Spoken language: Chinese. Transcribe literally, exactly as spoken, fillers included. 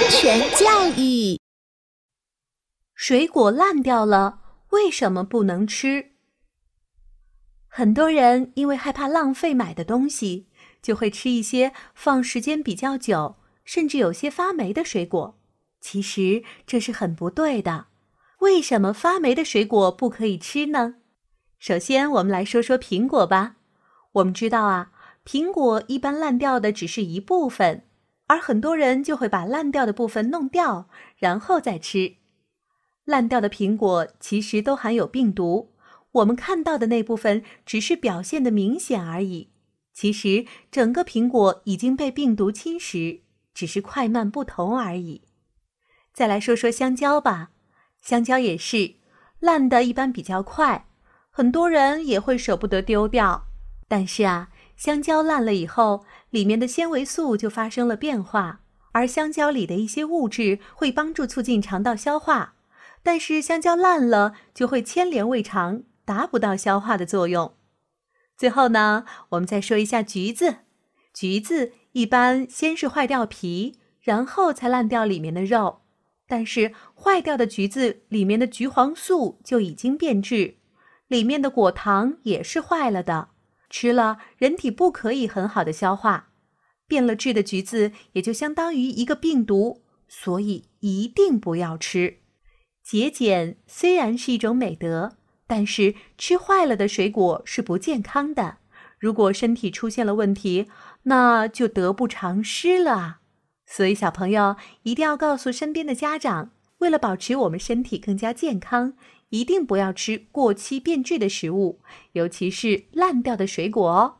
全教育。 水果烂掉了，为什么不能吃？很多人因为害怕浪费买的东西，就会吃一些放时间比较久，甚至有些发霉的水果。其实这是很不对的。为什么发霉的水果不可以吃呢？首先，我们来说说苹果吧。我们知道啊，苹果一般烂掉的只是一部分，而很多人就会把烂掉的部分弄掉，然后再吃。烂掉的苹果其实都含有病毒，我们看到的那部分只是表现得明显而已。其实整个苹果已经被病毒侵蚀，只是快慢不同而已。再来说说香蕉吧，香蕉也是，烂的一般比较快，很多人也会舍不得丢掉。但是啊，香蕉烂了以后，里面的纤维素就发生了变化，而香蕉里的一些物质会帮助促进肠道消化。但是香蕉烂了就会牵连胃肠，达不到消化的作用。最后呢，我们再说一下橘子。橘子一般先是坏掉皮，然后才烂掉里面的肉。但是坏掉的橘子里面的橘黄素就已经变质，里面的果糖也是坏了的，吃了人体不可以很好的消化。变了质的橘子也就相当于一个病毒，所以一定不要吃。节俭虽然是一种美德，但是吃坏了的水果是不健康的。如果身体出现了问题，那就得不偿失了。所以小朋友一定要告诉身边的家长，为了保持我们身体更加健康，一定不要吃过期变质的食物，尤其是烂掉的水果哦。